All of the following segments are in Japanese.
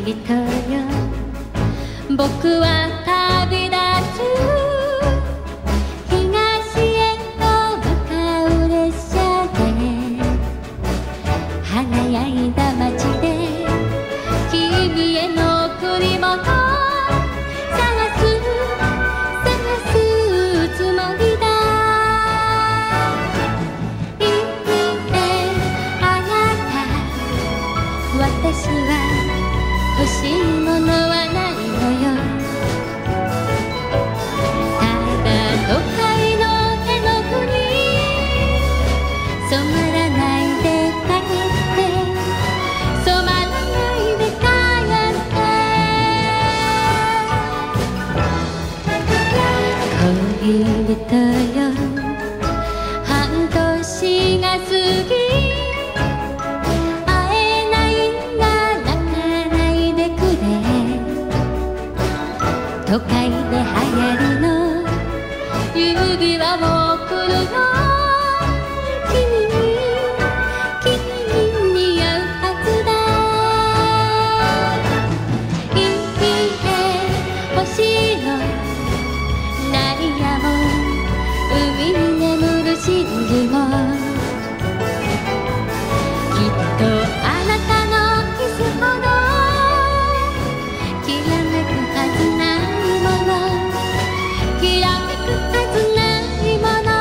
人よ、僕は旅立つ。東へと向かう列車で、華やいだ街で君への贈り物探すつもりだ。いいえ、あなた、私は欲しいものはないのよ。ただ都会の絵の具に染まらないで帰って、染まらないで帰って。恋人よ、半年が過ぎ、都会で流行りの指輪を贈るよ。君に似合うはずだ。いいえ、星のダイヤも海に眠る真珠も、きっとあなたのキスほどきらめくはずない。きらめくはずないもの。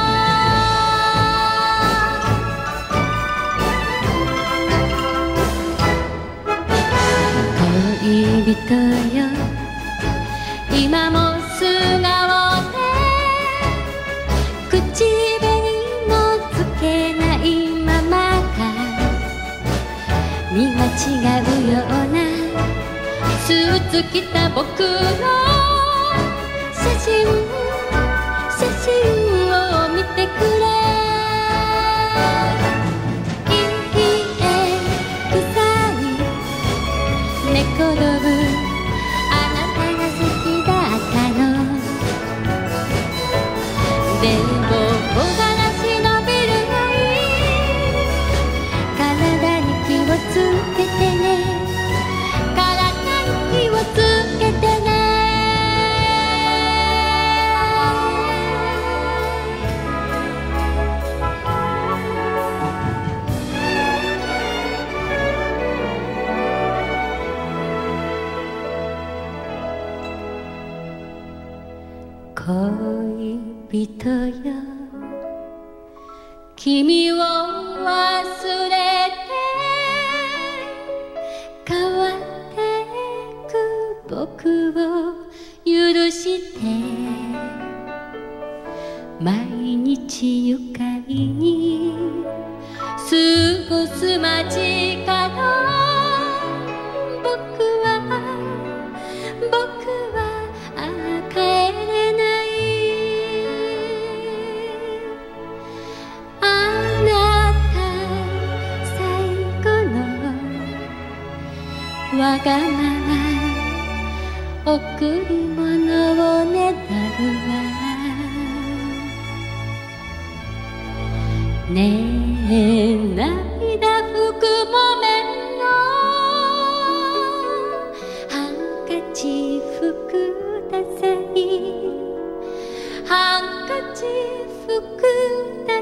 恋人よ、今も素顔で口紅もつけないままか、見間違うようなスーツ着た僕の写真を見てくれ。いいえ、臭い寝転ぶあなたが好きだったの。でも木枯らしのビル街、体に気をつけてね、体に気をつけてね。恋人よ、君を忘れて変わってく僕を許して、毎日愉快に過ごす街から僕は帰れない。あなた最後のわがまま贈り物をねだるわ。ねえ、涙ふくもめのハンカチーフください。ハンカチーフください。